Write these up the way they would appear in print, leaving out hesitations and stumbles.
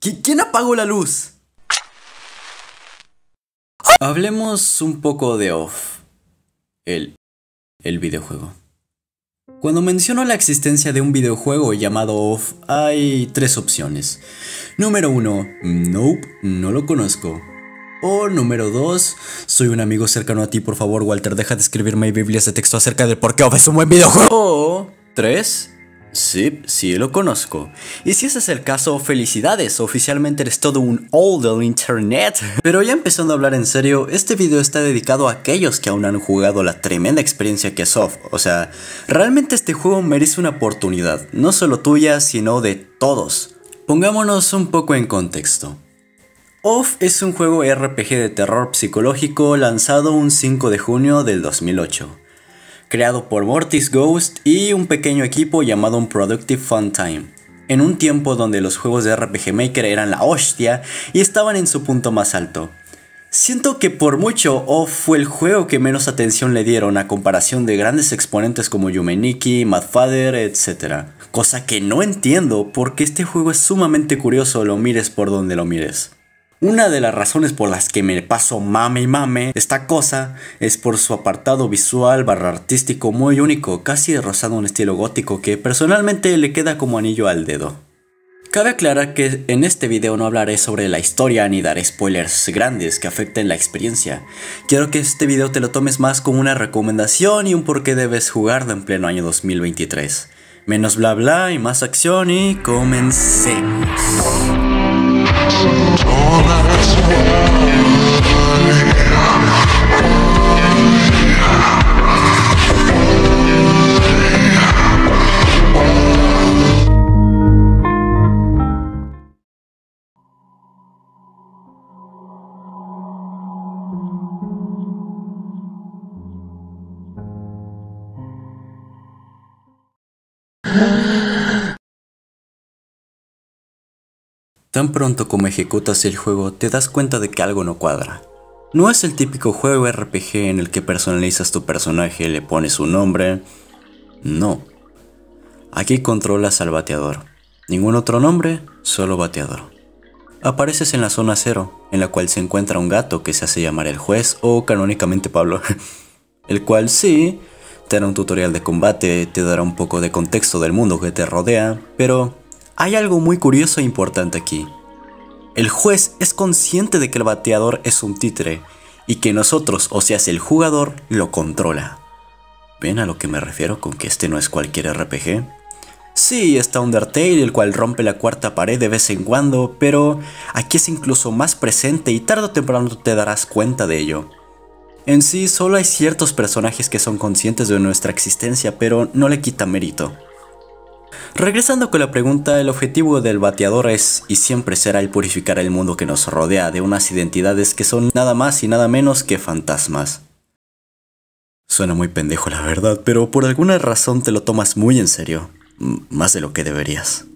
¿Quién apagó la luz? Hablemos un poco de Off, el videojuego. Cuando menciono la existencia de un videojuego llamado Off, hay tres opciones. Número 1, nope, no lo conozco. O número 2, soy un amigo cercano a ti, por favor, Walter, deja de escribirme biblias de texto acerca de por qué Off es un buen videojuego. O 3, sí lo conozco. Y si ese es el caso, felicidades, oficialmente eres todo un all del internet. Pero ya empezando a hablar en serio, este video está dedicado a aquellos que aún han jugado la tremenda experiencia que es Off. O sea, realmente este juego merece una oportunidad, no solo tuya, sino de todos. Pongámonos un poco en contexto. Off es un juego RPG de terror psicológico lanzado un 5 de junio del 2008. Creado por Mortis Ghost y un pequeño equipo llamado Unproductive Fun Time, en un tiempo donde los juegos de RPG Maker eran la hostia y estaban en su punto más alto. Siento que por mucho Off fue el juego que menos atención le dieron a comparación de grandes exponentes como Yume Nikki, Madfather, etc. Cosa que no entiendo porque este juego es sumamente curioso, lo mires por donde lo mires. Una de las razones por las que me paso mame y mame esta cosa es por su apartado visual / artístico muy único, casi rozado un estilo gótico que personalmente le queda como anillo al dedo. Cabe aclarar que en este video no hablaré sobre la historia ni daré spoilers grandes que afecten la experiencia. Quiero que este video te lo tomes más como una recomendación y un por qué debes jugarlo en pleno año 2023. Menos bla bla y más acción y comencemos. Tan pronto como ejecutas el juego, te das cuenta de que algo no cuadra. No es el típico juego RPG en el que personalizas tu personaje, le pones un nombre. No. Aquí controlas al bateador. Ningún otro nombre, solo bateador. Apareces en la zona 0, en la cual se encuentra un gato que se hace llamar el juez o canónicamente Pablo. El cual sí, te dará un tutorial de combate, te dará un poco de contexto del mundo que te rodea, pero hay algo muy curioso e importante aquí. El juez es consciente de que el bateador es un títere y que nosotros, o sea, el jugador, lo controla. ¿Ven a lo que me refiero con que este no es cualquier RPG? Sí, está Undertale, el cual rompe la cuarta pared de vez en cuando, pero aquí es incluso más presente y tarde o temprano te darás cuenta de ello. En sí, solo hay ciertos personajes que son conscientes de nuestra existencia, pero no le quita mérito. Regresando con la pregunta, el objetivo del bateador es y siempre será el purificar el mundo que nos rodea de unas identidades que son nada más y nada menos que fantasmas. Suena muy pendejo la verdad, pero por alguna razón te lo tomas muy en serio, más de lo que deberías.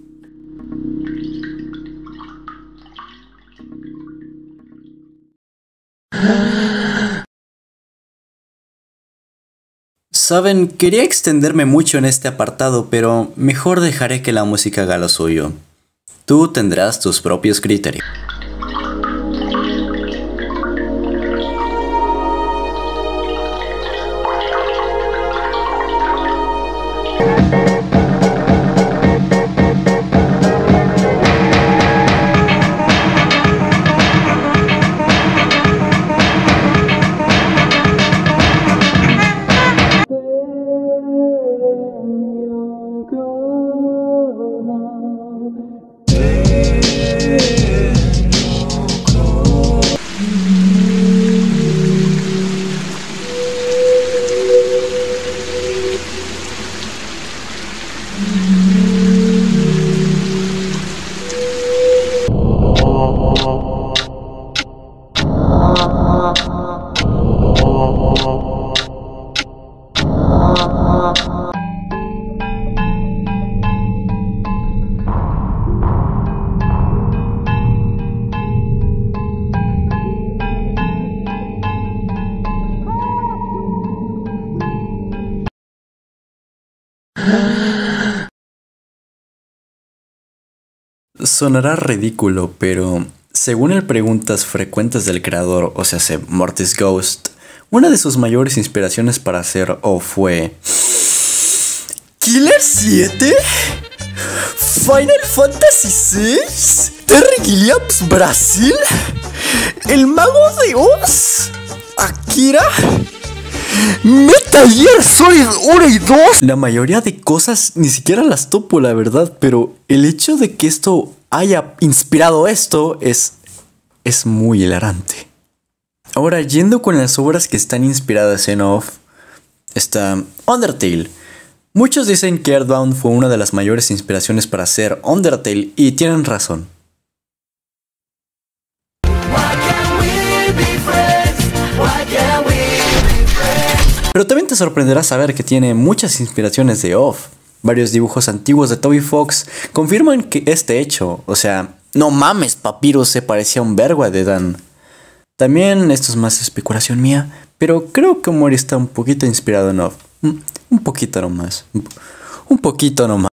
Saben, quería extenderme mucho en este apartado, pero mejor dejaré que la música haga lo suyo. Tú tendrás tus propios criterios. Sonará ridículo, pero según el preguntas frecuentes del creador, o sea, Mortis Ghost, una de sus mayores inspiraciones para hacer O fue ¿Killer 7? ¿Final Fantasy 6? ¿Terry Gilliams Brasil? ¿El Mago de Oz? ¿Akira? Metal Gear Solid 1 y 2. La mayoría de cosas ni siquiera las topo, la verdad, pero el hecho de que esto haya inspirado esto es muy hilarante. Ahora, yendo con las obras que están inspiradas en OFF, está Undertale. Muchos dicen que Earthbound fue una de las mayores inspiraciones para hacer Undertale, y tienen razón. Pero también te sorprenderá saber que tiene muchas inspiraciones de OFF. Varios dibujos antiguos de Toby Fox confirman que este hecho, o sea, no mames, Papyrus se parecía a un vergo a Dedan. También esto es más especulación mía, pero creo que Mori está un poquito inspirado en OFF. Un poquito nomás. Un poquito nomás.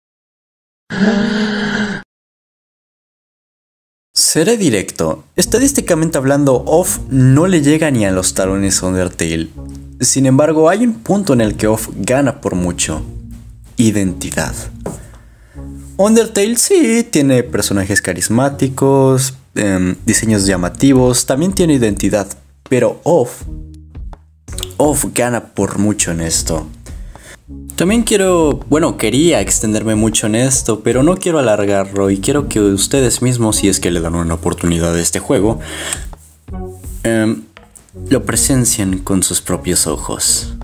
Seré directo. Estadísticamente hablando, OFF no le llega ni a los talones a Undertale. Sin embargo, hay un punto en el que OFF gana por mucho. Identidad. Undertale sí tiene personajes carismáticos, diseños llamativos, también tiene identidad, pero OFF gana por mucho en esto. También quería extenderme mucho en esto, pero no quiero alargarlo y quiero que ustedes mismos, si es que le dan una oportunidad a este juego, lo presencien con sus propios ojos.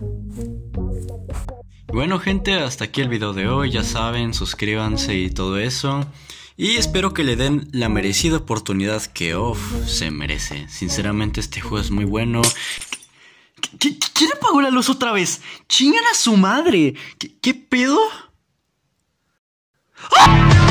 Bueno, gente, hasta aquí el video de hoy. Ya saben, suscríbanse y todo eso. Y espero que le den la merecida oportunidad que OFF se merece. Sinceramente, este juego es muy bueno. ¿Quién apagó la luz otra vez? ¡Chingan a su madre! ¿Qué pedo? ¡Ah!